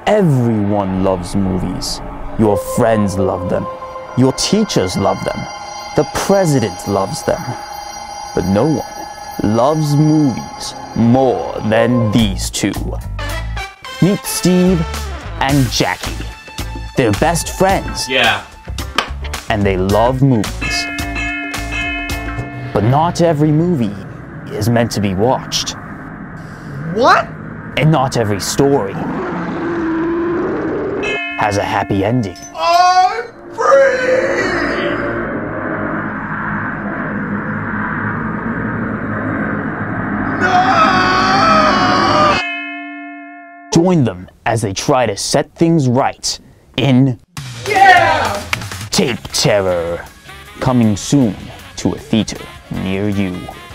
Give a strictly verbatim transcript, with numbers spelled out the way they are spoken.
Everyone loves movies. Your friends love them. Your teachers love them. The president loves them. But no one loves movies more than these two. Meet Steve and Jackie. They're best friends. Yeah. And they love movies. But not every movie is meant to be watched. What? And not every story has a happy ending. I'm free! No! Join them as they try to set things right in Yeah! Tape Terror, coming soon to a theater near you.